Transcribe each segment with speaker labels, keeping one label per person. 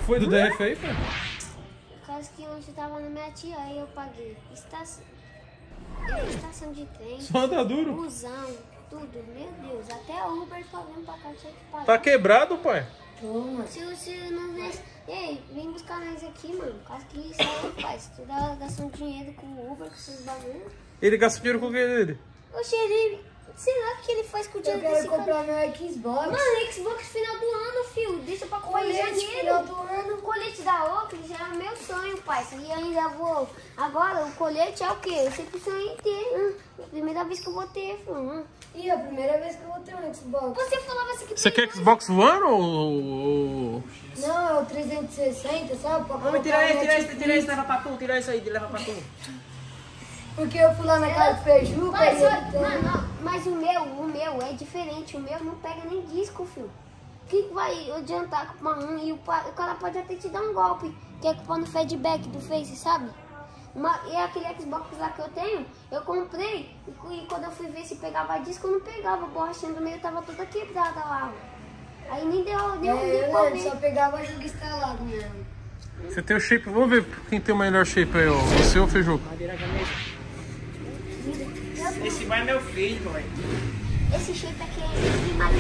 Speaker 1: foi do DF aí, pai?
Speaker 2: Por causa que ontem eu tava na minha tia, aí eu paguei. Estação de trem.
Speaker 1: Só anda duro.
Speaker 2: Busão, tudo. Meu Deus, até o Uber pra vir pra cá tinha que pagar.
Speaker 1: Tá quebrado, pai?
Speaker 2: Toma. Se não vê. Ei, vem buscar nós aqui, mano. Por causa que isso aí faz. Tu dá gastando dinheiro com o Uber, com esses bagulhos.
Speaker 1: Ele gasta dinheiro com o que dele?
Speaker 2: Oxe, ele. Sei lá o que ele faz com o dinheiro desse cara.
Speaker 3: Eu quero comprar meu Xbox.
Speaker 2: Mano, Xbox final do ano, filho. Deixa pra comprar em
Speaker 3: Colete final do ano.
Speaker 2: O colete da Oakley já é o meu sonho, pai. E ainda vou. Agora, o colete é o quê? Eu sempre sonhei em ter. Primeira vez que eu vou ter, filho.
Speaker 3: E a primeira vez que eu vou ter um Xbox.
Speaker 2: Você falava assim que.
Speaker 1: Você quer Xbox One ou...
Speaker 3: Não, é o 360, sabe? Pra
Speaker 4: Vamos tirar esse, leva pra tu, tira isso aí, leva pra tu.
Speaker 3: Porque eu fui lá na casa do Fejuca
Speaker 2: Mas,
Speaker 3: e ele tem...
Speaker 2: mas o meu é diferente. O meu não pega nem disco, filho. O que vai adiantar com um e o cara pode até te dar um golpe, que é culpa no feedback do Face, sabe? E aquele Xbox lá que eu tenho, eu comprei e quando eu fui ver se pegava disco, eu não pegava. A borrachinha do meio tava toda quebrada lá. Aí nem deu pra ver.
Speaker 3: Só pegava jogo instalado mesmo.
Speaker 1: Você tem o shape... Vamos ver quem tem o melhor shape aí, ó. Você ou o Fejuca?
Speaker 4: Esse vai é meu filho, velho.
Speaker 2: Esse shape aqui é primário.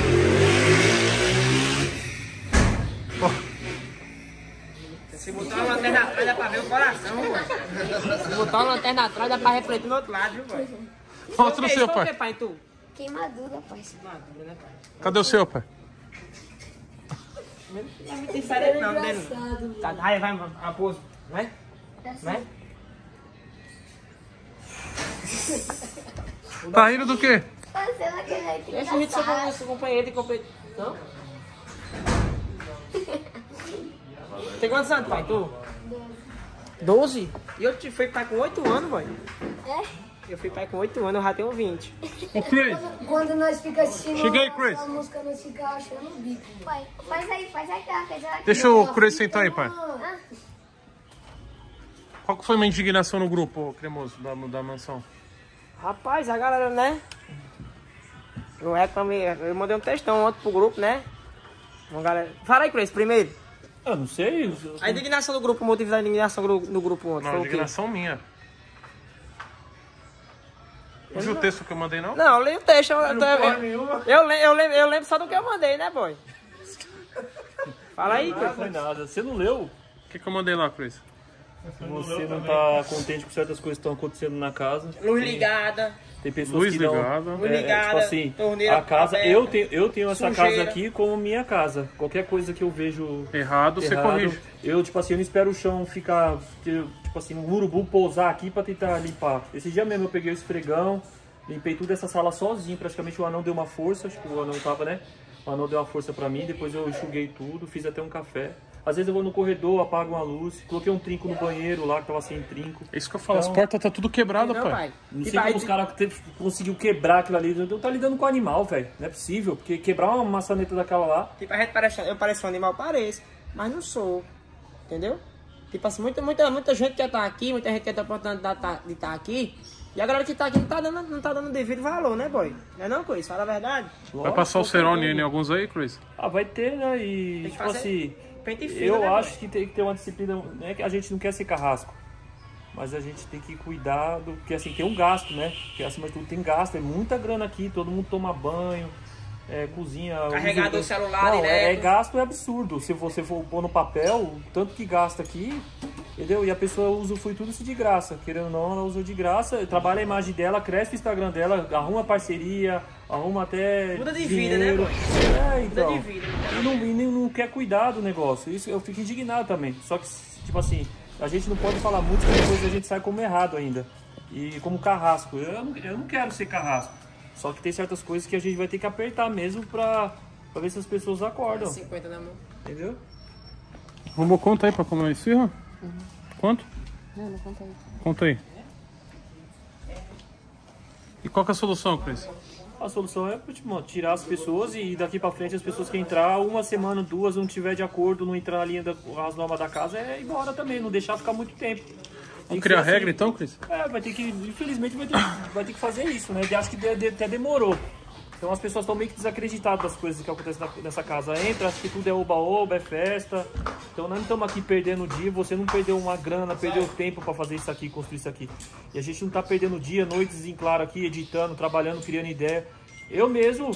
Speaker 4: Se botar uma lanterna atrás, dá pra ver o coração, velho. Se botar uma lanterna atrás, dá pra refletir no outro lado, viu, velho?
Speaker 1: Mostra o seu, pai.
Speaker 4: pai, tu?
Speaker 2: Queimadura, pai.
Speaker 4: Queimadura, né, pai?
Speaker 1: Cadê o seu, pai?
Speaker 4: Não é muito diferente, não, dele. Tá, aí vai, raposo. Vai? Vai?
Speaker 1: Tá rindo do quê?
Speaker 4: Deixa o vídeo do seu companheiro e comprei. Não? Tem quantos anos, pai? Tu? 12? E eu te fui pai com 8 anos, boy.
Speaker 2: É?
Speaker 4: Eu fui pai com 8 anos, eu já tenho 20.
Speaker 1: Ô, Chris.
Speaker 3: Quando nós ficamos assistindo
Speaker 1: Chega aí, Chris.
Speaker 3: a música, nós ficamos achando o bico.
Speaker 2: Pai, faz aí, tá?
Speaker 1: Deixa o Chris sentar aí, pai.
Speaker 2: Ah,
Speaker 1: Qual que foi minha indignação no grupo, cremoso, da mansão?
Speaker 4: Rapaz, a galera, né? Eu reclamei, eu mandei um textão ontem pro grupo, né? Uma galera... Fala aí, Chris, primeiro.
Speaker 1: Eu não sei.
Speaker 4: A indignação do grupo, o motivo da indignação no grupo ontem
Speaker 1: Não,
Speaker 4: foi o quê?
Speaker 1: indignação minha. Não viu o texto que eu mandei, não?
Speaker 4: Não, eu leio o texto. Eu lembro só do que eu mandei, né, boy? Fala aí,
Speaker 5: Não
Speaker 4: Chris.
Speaker 5: foi nada. Você não leu?
Speaker 1: O que eu mandei lá, Chris?
Speaker 5: Você não tá contente com certas coisas que estão acontecendo na casa.
Speaker 4: Luz ligada.
Speaker 5: Tem pessoas
Speaker 1: Luz
Speaker 5: que não...
Speaker 1: ligada.
Speaker 4: Luz ligada,
Speaker 5: tipo assim,
Speaker 4: torneira
Speaker 5: a casa...
Speaker 4: aberta,
Speaker 5: Eu tenho essa
Speaker 4: sujeira.
Speaker 5: casa aqui como minha casa. Qualquer coisa que eu vejo
Speaker 1: Errado, você corrige.
Speaker 5: eu, tipo assim, eu não espero o chão ficar... Tipo assim, um urubu pousar aqui pra tentar limpar. Esse dia mesmo eu peguei o esfregão, limpei toda essa sala sozinho. Praticamente o anão deu uma força, acho que o anão tava, né? O anão deu uma força pra mim, depois eu enxuguei tudo, fiz até um café. Às vezes eu vou no corredor, apago uma luz, coloquei um trinco no banheiro lá, que tava sem trinco.
Speaker 1: É isso que eu falo,
Speaker 5: Então,
Speaker 1: as portas tá tudo quebrada,
Speaker 4: Não,
Speaker 1: pai.
Speaker 4: pai.
Speaker 5: Não
Speaker 4: E
Speaker 5: sei
Speaker 4: vai-
Speaker 5: como os caras conseguiu quebrar aquilo ali. Eu tô lidando com animal, velho. Não é possível, porque quebrar uma maçaneta daquela lá...
Speaker 4: Tipo, a gente parece, eu pareço um animal, pareço, mas não sou. Entendeu? Tipo assim, muita gente quer estar aqui, muita gente quer ter a oportunidade de estar aqui. E a galera que tá aqui não tá dando devido valor, né, boy? Não é não, Chris? Fala a verdade.
Speaker 1: Vai passar o Cerone em alguns aí, Chris?
Speaker 5: Ah, vai ter, né? E,
Speaker 4: Tem que
Speaker 5: tipo
Speaker 4: fazer
Speaker 5: assim,
Speaker 4: pente fino,
Speaker 5: eu
Speaker 4: né,
Speaker 5: acho
Speaker 4: boy?
Speaker 5: que tem que ter uma disciplina. Não é que a gente não quer ser carrasco, mas a gente tem que cuidar do. Porque assim, tem um gasto, né? Porque acima de tudo tem gasto, é muita grana aqui, todo mundo toma banho, cozinha.
Speaker 4: Carregador
Speaker 5: usa...
Speaker 4: celular
Speaker 5: Não,
Speaker 4: direto.
Speaker 5: é gasto, é absurdo. Se você for pôr no papel, o tanto que gasta aqui, entendeu? E a pessoa usufrui tudo isso de graça. Querendo ou não, ela usa de graça, trabalha a imagem dela, cresce o Instagram dela, arruma parceria, arruma até.
Speaker 4: Muda de vida,
Speaker 5: dinheiro.
Speaker 4: né, boy?
Speaker 5: Então.
Speaker 4: Muda de vida.
Speaker 5: E não quer cuidar do negócio. Isso eu fico indignado também. Só que, tipo assim, a gente não pode falar muito, porque depois a gente sai como errado ainda. E como carrasco. Eu não quero ser carrasco. Só que tem certas coisas que a gente vai ter que apertar mesmo pra ver se as pessoas acordam.
Speaker 4: 50 na mão.
Speaker 5: Entendeu?
Speaker 1: Vamos conta aí pra comer esse, ó. Quanto?
Speaker 2: não conta aí.
Speaker 1: Conta aí. E qual que é a solução, Chris?
Speaker 5: A solução é tipo, tirar as pessoas e daqui pra frente as pessoas que entrar, uma semana, duas, não tiver de acordo, não entrar na linha das normas da casa, é ir embora também, não deixar ficar muito tempo.
Speaker 1: Vamos criar regra então, Chris?
Speaker 5: Vai ter que, infelizmente, vai ter que fazer isso, né? Acho que até demorou. Então as pessoas estão meio que desacreditadas das coisas que acontecem nessa casa. Entra, acho que tudo é oba-oba, é festa. Então nós não estamos aqui perdendo o dia, você não perdeu uma grana, perdeu tempo para fazer isso aqui, construir isso aqui. E a gente não está perdendo o dia, noites em claro aqui, editando, trabalhando, criando ideia. Eu mesmo,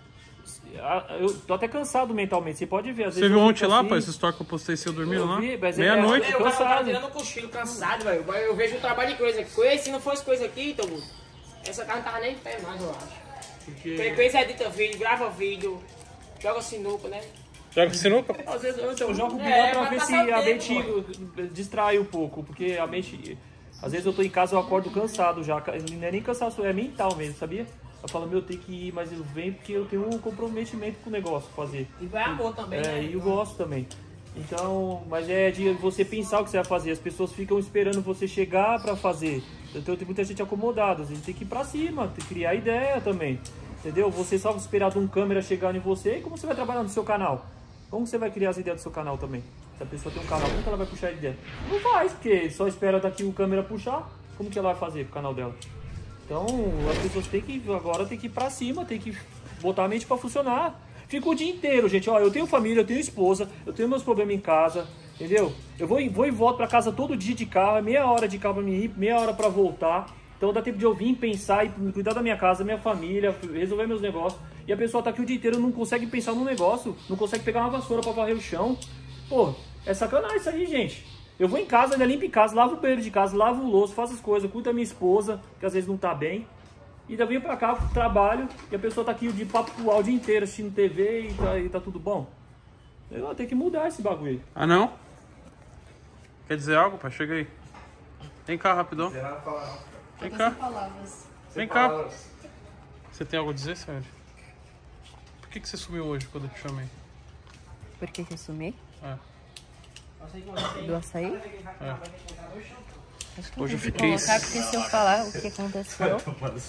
Speaker 5: eu tô até cansado mentalmente, você pode ver. Às vezes
Speaker 1: Você viu ontem
Speaker 5: assim,
Speaker 1: lá, pai, essa história que eu postei seu dormindo lá?
Speaker 5: Meia-noite,
Speaker 4: Eu tava
Speaker 5: cansado.
Speaker 4: tirando um cochilo, cansado, velho. Eu vejo um trabalho de coisa aqui. Se não fosse coisa aqui, então, essa cara não tava nem em pé mais, eu acho. Frequência edita vídeo, grava vídeo, joga sinuca, né?
Speaker 1: Joga sinuca?
Speaker 5: Às vezes eu jogo bilhar pra ver se a mente distrai um pouco, porque a mente... Às vezes eu tô em casa, eu acordo cansado já, não é nem cansaço, é mental mesmo, sabia? Eu falo, meu, eu tenho que ir, mas eu venho porque eu tenho um comprometimento com o negócio, fazer.
Speaker 4: E vai amor também, né?
Speaker 5: E eu gosto também. Então, mas é de você pensar o que você vai fazer, as pessoas ficam esperando você chegar pra fazer. Então tem muita gente acomodada, a gente tem que ir pra cima, tem que criar ideia também, entendeu? Você só esperar de um câmera chegar em você, e como você vai trabalhar no seu canal? Como você vai criar as ideias do seu canal também? Se a pessoa tem um canal, como que ela vai puxar a ideia? Não faz, porque só espera daqui o câmera puxar. Como que ela vai fazer pro canal dela? Então, as pessoas têm que, agora tem que ir pra cima, tem que botar a mente pra funcionar. Fico o dia inteiro, gente. Ó, eu tenho família, eu tenho esposa, eu tenho meus problemas em casa, entendeu? Eu vou e volto pra casa todo dia de carro, é meia hora de carro pra mim ir, meia hora pra voltar. Então dá tempo de eu vir, pensar e cuidar da minha casa, da minha família, resolver meus negócios. E a pessoa tá aqui o dia inteiro, não consegue pensar num negócio, não consegue pegar uma vassoura pra varrer o chão. Pô, é sacanagem isso aí, gente. Eu vou em casa, ainda limpo em casa, lavo o banheiro de casa, lavo o louço, faço as coisas, cuido da minha esposa, que às vezes não tá bem. E ainda venho pra cá, trabalho, e a pessoa tá aqui de papo o dia inteiro assistindo TV e tá tudo bom. Eu tenho que mudar esse bagulho aí.
Speaker 1: Ah, não? Quer dizer algo, pai? Chega aí. Vem cá, rapidão. Vem cá. Vem cá. Você tem algo a dizer, Sérgio? Por que você sumiu hoje quando eu te chamei?
Speaker 6: Por que eu sumi?
Speaker 1: É.
Speaker 6: Do açaí?
Speaker 1: É.
Speaker 6: Acho que
Speaker 1: Hoje eu
Speaker 6: não tem que
Speaker 1: fiquei...
Speaker 6: colocar, porque se eu falar o que aconteceu,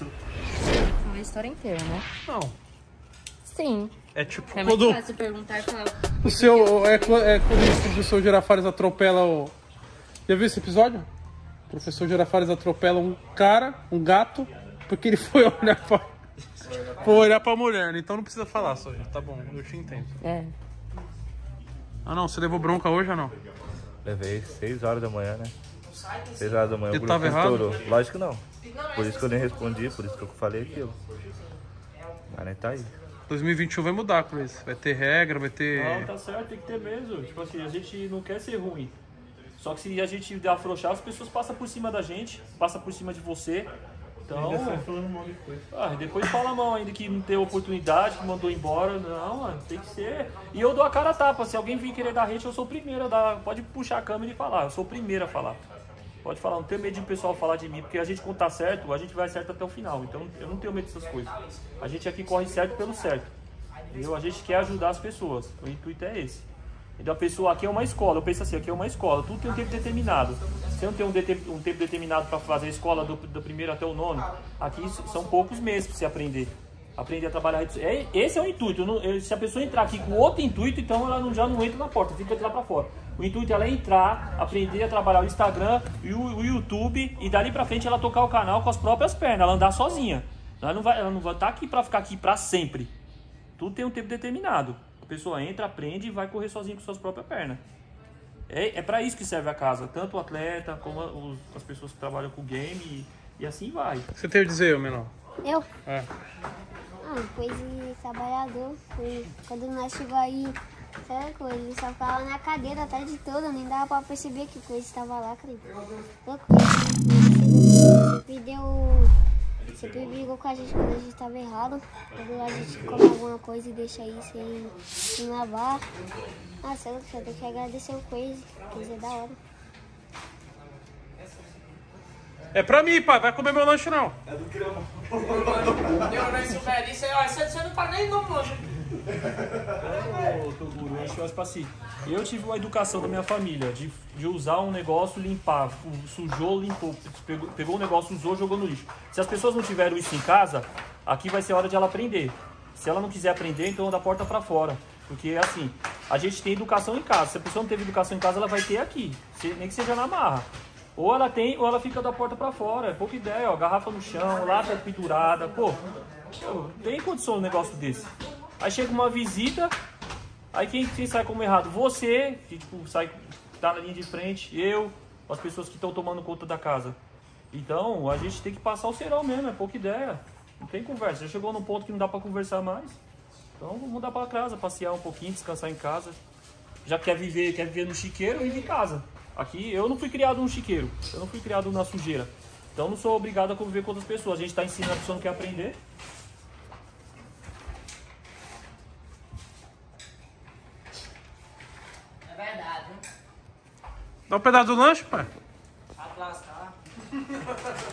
Speaker 6: é uma história inteira, né?
Speaker 1: Não.
Speaker 6: Sim.
Speaker 1: É tipo
Speaker 6: É muito
Speaker 1: quando
Speaker 6: fácil perguntar e falar.
Speaker 1: o seu... É quando o professor Girafales atropela o... Já viu esse episódio? O professor Girafales atropela um cara, um gato, porque ele foi olhar pra mulher, né? Então não precisa falar, só. Tá bom, eu te entendo.
Speaker 6: É.
Speaker 1: Ah, não, você levou bronca hoje ou não?
Speaker 7: Levei 6 horas da manhã, né? 6 horas da manhã
Speaker 1: Ele
Speaker 7: o grupo
Speaker 1: tava errado?
Speaker 7: estourou. Lógico que não. Por isso que eu nem respondi, por isso que eu falei aquilo. Mas nem tá aí.
Speaker 1: 2021 vai mudar, Chris. Vai ter regra, vai ter...
Speaker 5: Não, tá certo, tem que ter mesmo. Tipo assim, a gente não quer ser ruim. Só que se a gente afrouxar, as pessoas passam por cima da gente, passam por cima de você. Então, depois fala mal ainda que não teve oportunidade, que mandou embora. Não, mano, tem que ser. E eu dou a cara a tapa. Se alguém vir querer dar hate, eu sou o primeiro a dar. Pode puxar a câmera e falar. Eu sou o primeiro a falar. Pode falar, não tenho medo de o pessoal falar de mim, porque a gente, quando tá certo, a gente vai certo até o final. Então eu não tenho medo dessas coisas. A gente aqui corre certo pelo certo. Entendeu? A gente quer ajudar as pessoas. O intuito é esse. Então a pessoa aqui é uma escola, eu penso assim, aqui é uma escola, tudo tem um tempo determinado. Você não tem um tempo determinado para fazer a escola do primeiro até o nono. Aqui são poucos meses para você aprender. Aprender a trabalhar. Esse é o intuito. Se a pessoa entrar aqui com outro intuito, então ela já não entra na porta, fica lá para fora. O intuito dela é entrar, aprender a trabalhar o Instagram e o YouTube, e dali para frente ela tocar o canal com as próprias pernas, ela andar sozinha. Ela não vai estar aqui para ficar aqui para sempre. Tudo tem um tempo determinado. A pessoa entra, aprende e vai correr sozinho com suas próprias pernas. É para isso que serve a casa, tanto o atleta como as pessoas que trabalham com o game e assim vai.
Speaker 1: Você tem a dizer, menor?
Speaker 2: Eu?
Speaker 1: É.
Speaker 2: Coisa de trabalhador. Quando nós chegamos aí, essa coisa, só ficava na cadeira a tarde toda, nem dava pra perceber que coisa estava lá, cara. Sempre brigou com a gente quando a gente estava errado. Quando a gente come alguma coisa e deixa aí sem lavar. Nossa, eu só tenho que agradecer o Crazy, Crazy é da hora.
Speaker 1: É pra mim, pai. Vai comer meu lanche, não.
Speaker 4: Você não fala nem nome, lanche.
Speaker 5: Eu tive uma educação da minha família de usar um negócio, limpar, sujou, limpou, pegou um negócio, usou, jogou no lixo. Se as pessoas não tiveram isso em casa, aqui vai ser hora de ela aprender. Se ela não quiser aprender, então da porta pra fora. Porque assim, a gente tem educação em casa. Se a pessoa não teve educação em casa, ela vai ter aqui, nem que seja na marra. Ou ela tem, ou ela fica da porta pra fora. É pouca ideia, ó, garrafa no chão, lata pendurada. Pô, tem condição um negócio desse. Aí chega uma visita, Aí quem sai como errado? Você, que tipo, tá na linha de frente, eu, as pessoas que estão tomando conta da casa. Então, a gente tem que passar o serão mesmo, é pouca ideia. Não tem conversa. Já chegou num ponto que não dá pra conversar mais. Então, vamos mudar pra casa, passear um pouquinho, descansar em casa. Já quer viver no chiqueiro, vive em casa. Aqui, eu não fui criado no chiqueiro, eu não fui criado na sujeira. Então, não sou obrigado a conviver com outras pessoas. A gente tá ensinando, a pessoa não quer aprender.
Speaker 4: É verdade, viu?
Speaker 1: Dá um pedaço do lanche, pai.
Speaker 4: Vai lascar.